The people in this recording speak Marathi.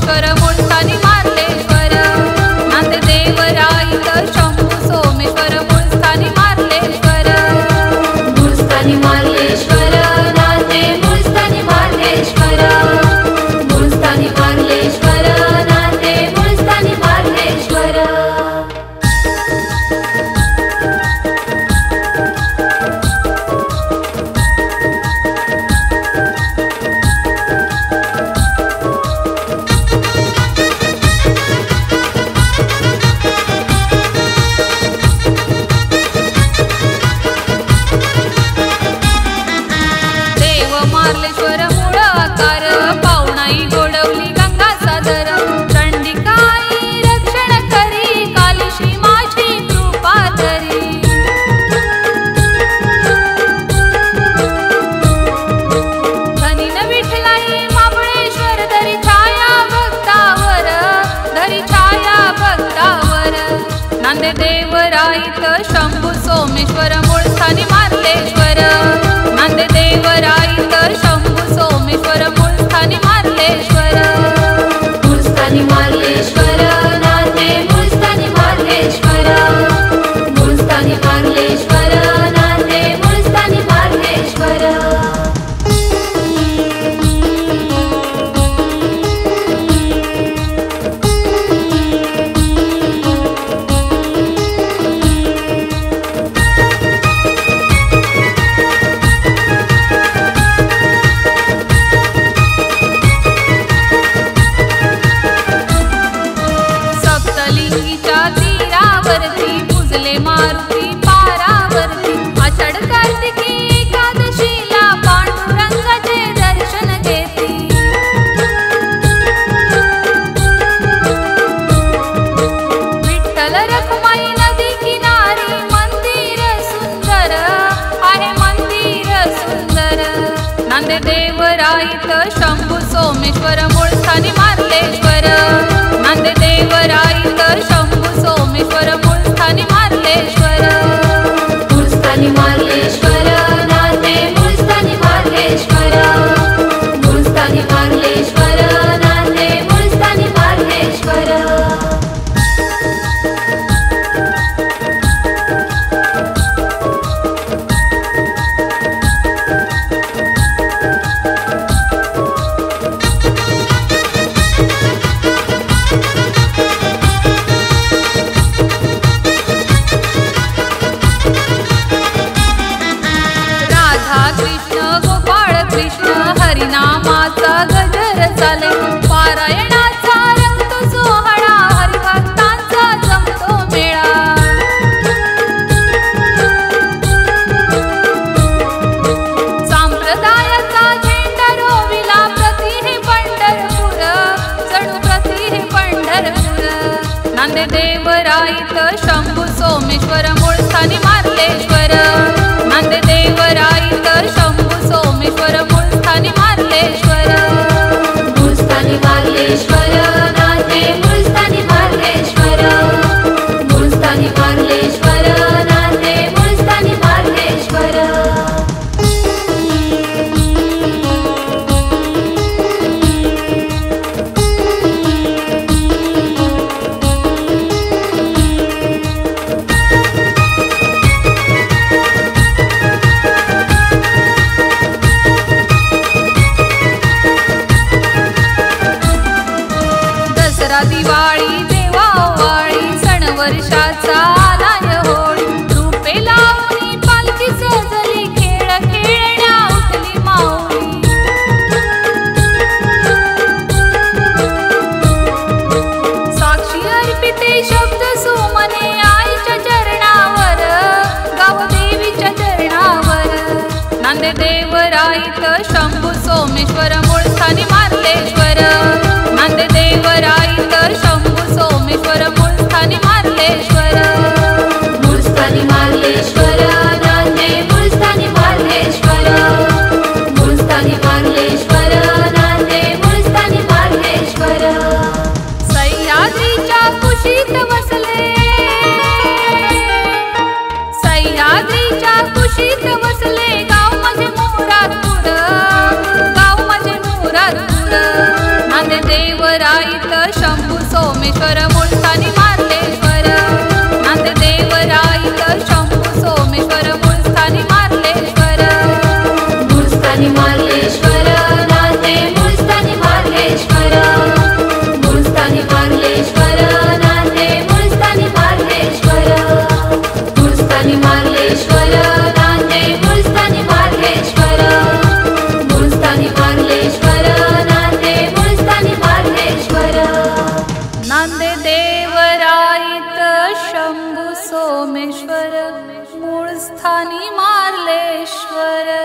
सोमेश्वर मूळस्थानी मार्लेश्वर नांदे देवराईत शंभू सोमेश्वर मूळस्थानी मार्लेश्वर मूळस्थानी मार्लेश्वर नांदे मूळस्थानी मार्लेश्वर मूळस्थानी मार्लेश्वर नांदे मूळस्थानी मार्लेश्वर मार्लेश्वर मूळ आकार पावणाई गोडवली गंगा सादर चंडिकाई रक्षण करी कालिशी माझी कृपा तरी धनीन विठलाई महाबळेश्वर धरी छाया भक्तावर नांदे देवराईत शंभू सोमेश्वर मूळस्थानी मार्लेश्वर नांदे देवराईत शंभू सोमेश्वर मूळस्थानी मार्लेश्वर मूळस्थानी मार्लेश्वर नांदे मूळस्थानी मार्लेश्वर मूळस्थानी मार्लेश्वर नांदे मूळस्थानी मार्लेश्वर मारुती पारावरती आषाढ कार्तिकी एकादशीला पांडुरंगाचे दर्शन घेती विठ्ठल रखुमाई नदी किनारी मंदिर सुंदर आहे मंदिर सुंदर नांदे देवराईत शंभू सोमेश्वर मूळस्थानी मार्लेश्वर नांदे देवराईत शंभू सोमेश्वर मूळस्थानी मार्लेश्वर मूळस्थानी मार्लेश्वर नांदे मूळस्थानी मार्लेश्वर मूळस्थानी मार्लेश्वर नांदे मूळस्थानी मार्लेश्वर हरिनामाचा गजर चाले पारायणाचा रंगतो सोहळा हरिभक्तांचा जमतो मेळा संप्रदायाचा झेंडा रोविला प्रति हे पंढरपूर जणू प्रति हे पंढरपूर नांदे देवराईत शंभू सोमेश्वर मूळस्थानी मार्लेश्वर नांदे देवराईत शंभू सोमेश्वर मूळस्थानी मार्लेश्वर मूळस्थानी मार्लेश्वर नांदे मूळस्थानी मार्लेश्वर मूळस्थानी मार्लेश्वर नांदे मूळस्थानी मार्लेश्वर दिवाळी देवावाळी सण वर्षाचा आलाय होळी रूपे लावणी पालखी सजली खेळ खेळण्या उठली माऊली साक्षी अर्पिते शब्द सुमने आईच्या चरणावर गाव देवीच्या चरणावर नांदे देवराईत शंभू सोमेश्वर मूळस्थानी मार्लेश्वर नांदे देवराईत शंभू सोमेश्वर मूळस्थानी मार्लेश्वर मूळस्थानी मार्लेश्वर नांदे मूळस्थानी मार्लेश्वर मूळस्थानी मार्लेश्वर नांदे मूळस्थानी मार्लेश्वर सह्याद्रीच्या कुशीत वसला सोमेश्वर मूळस्थानी मार्लेश्वर नांदेदेव राईत शंभू सोमेश्वर मूळस्थानी मार्लेश्वर मूळस्थानी मार्लेश्वर नांदे मूळस्थानी मार्लेश्वर मूळस्थानी मार्लेश्वर नांदे मूळस्थानी मार्लेश्वर मूळस्थानी मार्लेश्वर नांदे मूळस्थानी मार्लेश्वर मूळस्थानी मार्लेश्वर नांदे मूळस्थानी मार्लेश्वर नांदेदेव राईत शंभू सोमेश्वर मूळस्थानी मार्लेश्वर।